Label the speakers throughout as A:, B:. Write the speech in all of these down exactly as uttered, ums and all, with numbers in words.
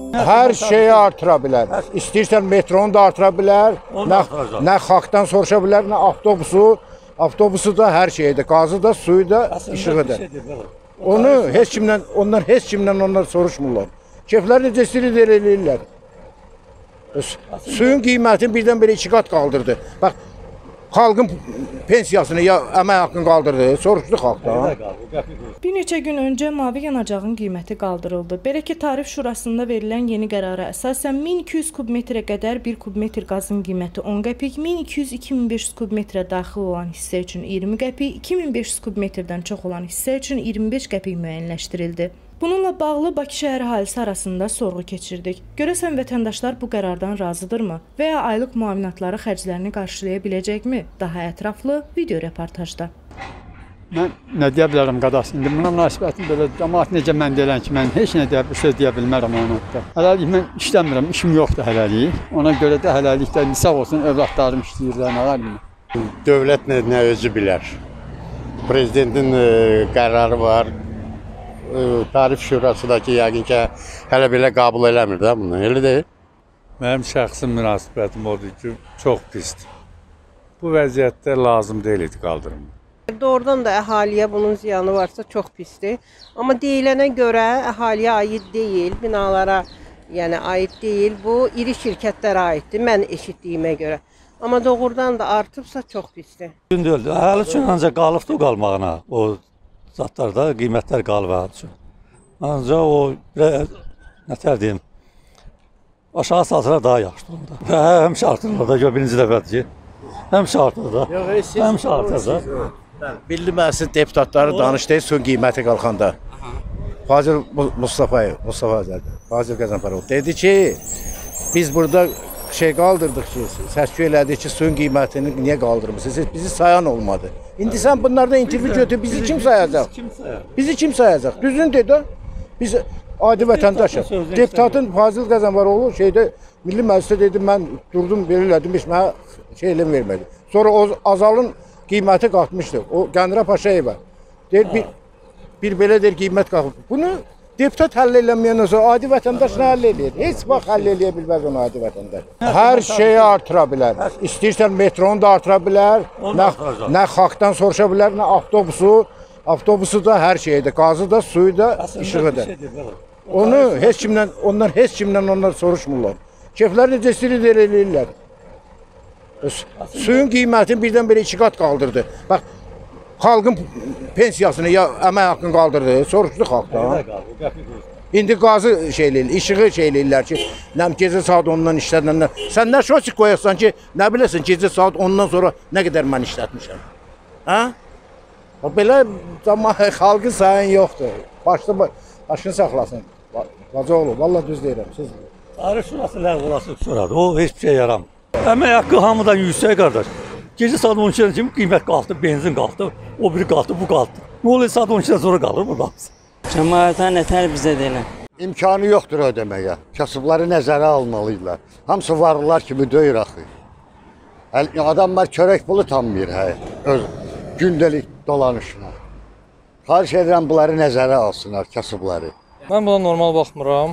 A: Hər şeyi artıra bilər. İstəyirsən metronu da artıra bilər, nə, nə xalqdan soruşa bilər, nə avtobusu. Avtobusu da hər şeydir, qazı da, suyu da, işığı da. Onu heç kimdən, onlar heç kimdən onlar soruşmurlar. Keflər necə istəyir eləyirlər. Suyun qiymətini birdən belə iki qat qaldırdı. Bax, xalqın pensiyasını ya əmək haqqını qaldırdı, soruşdu xalqdan.
B: Bir neçə gün öncə mavi yanacağın qiyməti qaldırıldı. Belə ki, Tarif Şurasında verilən yeni qərara əsasən min iki yüz kubmetrə qədər bir kubmetr qazın qiyməti on qəpik, min iki yüz iki min beş yüz kubmetrə daxil olan hissə üçün iyirmi qəpik, iki min beş yüz kubmetrdən çox olan hissə üçün iyirmi beş qəpik müəyyənləşdirildi. Bununla bağlı Bakı şəhər əhalisi arasında sorğu keçirdik. Görəsən vətəndaşlar bu qərardan razıdırmı və ya aylıq müavinatları xərclərini qarşılaya biləcəkmi? Daha ətraflı video reportajda.
C: Mən nə deyə bilərəm qardaş, indi buna münasibətim belə, cəmaət necə mən deyilən ki, mən heç nə deyə, bir söz deyə bilmərəm ona da. Hələlik mən işləmirəm, işim yoxdur hələlik. Ona görə də hələlikdə sağ olsun, övladlarım işləyirlər, nə var mı?
D: Dövlət nə, nə özü bilər. Prezidentin e, qərarı var. E, Tarif Şurasındakı yəqin ki, hələ belə qəbul eləmir də bunu, elə deyil?
E: Mənim şəxsi münasibətim odur ki, çox pisdir. Bu vəziyyətdə lazım deyil idi qaldırılma.
F: Doğrudan da əhaliyə bunun ziyanı varsa çox pisdir. Amma deyilənə görə əhaliyə aid deyil, binalara yəni aid deyil. Bu iri şirkətlərə aiddir, mən eşitdiyimə görə. Amma doğrudan da artıbsa çox pisdir.
G: Gün deyildi, əhali üçün ancaq qalıbdır o qalmağına, o zatlarda qiymətlər qalıb əhali üçün. Ancaq o, nətər deyim, aşağı salsalar daha yaxşıdır onda. Və həmişə artırlar da, gör birinci dəfədir ki, həmişə artır da, həmişə artır da.
A: Milli Məclis deputatları danışdı suyun qiyməti qalxanda. Fazil Mustafayev, Mustafa Azərdə, Fazil Qəzənfərov dedi ki, biz burada şey qaldırdıq ki, səskü elədik ki, suyun qiymətini niyə qaldırmısınız? Bizi sayan olmadı. İndi sən bunlardan intervyu götür, bizi kim sayacaq? Bizi kim sayacaq? Düzün dedi. Biz adi vətəndaşıq. Deputatın Fazil Qəzənfəroğlu şeydə Milli Məclisdə dedi, mən durdum, belə elədim, heç mənə şey eləm vermədi. Sonra o Azalın qiyməti qalxmışdı. O Qəndira Paşayeva deyir, bir, bir belə deyir, qiymət qalxıb. Bunu deputat həll eləməyən olsa, adi vətəndaş nə həll eləyir? Heç vaxt həll eləyə bilməz onu adi vətəndaş. Hər şeyi artıra bilər. İstəyirsən metronu da artıra bilər, nə, nə xalqdan soruşa bilər, nə avtobusu. Avtobusu da hər şeydir, qazı da, suyu da, işığı da. Onu heç kimdən, onlar heç kimdən onlar soruşmurlar. Keflər necə istəyir eləyirlər. Suyun qiymətini birdən belə iki qat qaldırdı. Bax, xalqın pensiyasını ya əmək haqqını qaldırdı, soruşdu xalqdan. İndi qazı şey eləyirlər, işığı şey eləyirlər ki, nəm gecə saat ondan işlədəndən. Sən nə şosik qoyarsan ki, nə biləsən gecə saat ondan sonra nə qədər mən işlətmişəm. Hə? Belə xalqın sayın yoxdur. Başda başını saxlasın. Bacı oğlu, valla düz deyirəm. Siz...
G: Tarif Şurası ləğv olası şuradır, o heç bir şey yaramır. Əmək haqqı hamıdan yüksək qardaş. Gecə saat on ikidən kimi qiymət qalxdı, benzin qalxdı, o biri qalxdı, bu qalxdı. Nə oluyor saat on ikidən sonra qalır burada hamısı.
H: Cəmaətə nətər bizə deyilən?
D: İmkanı yoxdur ödəməyə. Kasıbları nəzərə almalıdırlar. Hamısı varlılar kimi döyür axı. Adamlar çörək pulu tanımır hə, öz gündəlik dolanışına. Xahiş edirəm bunları nəzərə alsınlar, kasıbları.
I: Mən buna normal baxmıram.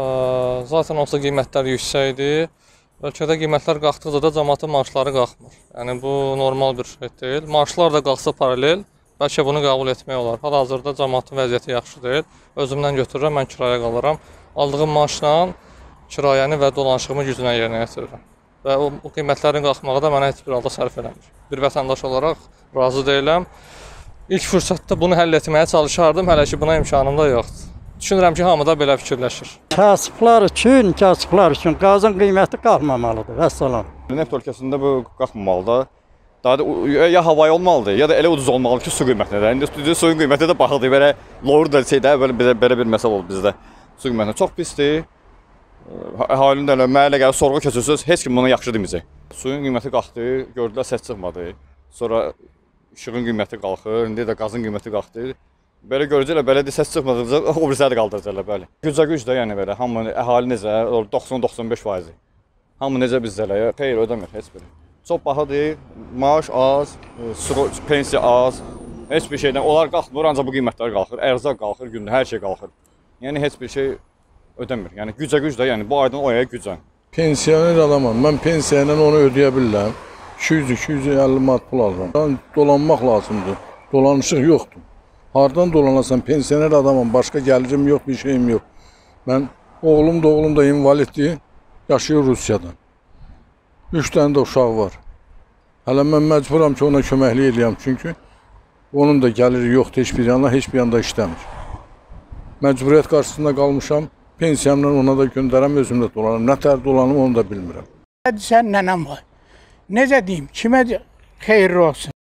I: Zaten olsa qiymətlər yüksəkdir. Ölkədə qiymətlər qalxdıqca da cəmaatın maaşları qalxmır. Yəni bu normal bir şey deyil. Maaşlar da qalxsa paralel, bəlkə bunu qəbul etmək olar. Hal-hazırda cəmaatın vəziyyəti yaxşı deyil. Özümdən götürürəm, mən kirayə qalıram. Aldığım maaşla kirayəni və dolanışığımı gücünə yerinə yetirirəm. Və o, o qiymətlərin qalxmağı da mənə heç bir halda sərf eləmir. Bir vətəndaş olaraq razı deyiləm. İlk fürsətdə bunu həll etməyə çalışardım, hələ ki buna imkanım da yoxdur. Düşünürəm ki, hamı da belə fikirləşir.
C: Kasıblar üçün, kasıblar üçün qazın qiyməti qalxmamalıdır, vəssalam.
J: Neft ölkəsində bu qalxmamalıdır. Daha da ya havayı olmalıdır, ya da elə ucuz olmalıdır ki, su qiymətinə də. İndi suyun qiyməti də baxıldı, belə lor da şeydə, belə, belə bir məsələ oldu bizdə. Su qiymətinə çox pisdir. Əhalinin də mənə elə gəlir, sorğu keçirsiniz, heç kim buna yaxşı deməyəcək. Suyun qiyməti qalxdı, gördülər səs çıxmadı. Sonra işığın qiyməti qalxır, indi də qazın qiyməti qalxdı. Belə görəcəklər, belə də səs çıxmadıqca o birisləri də qaldıracaqlar, bəli. Gücə güc də yəni belə, hamı əhali necə, doxsan doxsan beş faizi. Hamı necə bizdələr, xeyr ödəmir heç biri. Çox bahadır, maaş az, pensiya az, heç bir şeydən, onlar qalxmır, ancaq bu qiymətlər qalxır, ərzaq qalxır, gündə hər şey qalxır. Yəni heç bir şey ödəmir. Yəni gücə-güc də, yəni bu aydan o aya gücən.
K: Pensioner adamam. Mən pensiya ilə onu ödəyə bilirəm. iki yüz iki yüz əlli manat pul alıram. Yəni dolanmaq lazımdır. Dolanışıq yoxdur. Hardan dolanasan? Pensioner adamam. Başqa gəlirim yox, bir şeyim yox. Mən oğlum da oğlum da invaliddir. Yaşayır Rusiyadan. Üç dənə də uşağı var. Hələ mən məcburam ki, ona köməklik edəyəm. Çünki onun da gəliri yoxdur heç bir yana, heç bir yanda işləmir. Məcburiyyət qarşısında qalmışam. Pensiyamla ona da göndərəm, özüm də dolanım. Nə tər dolanım onu da bilmirəm.
L: Sən nənəm var. Necə deyim, kimə xeyirli olsun?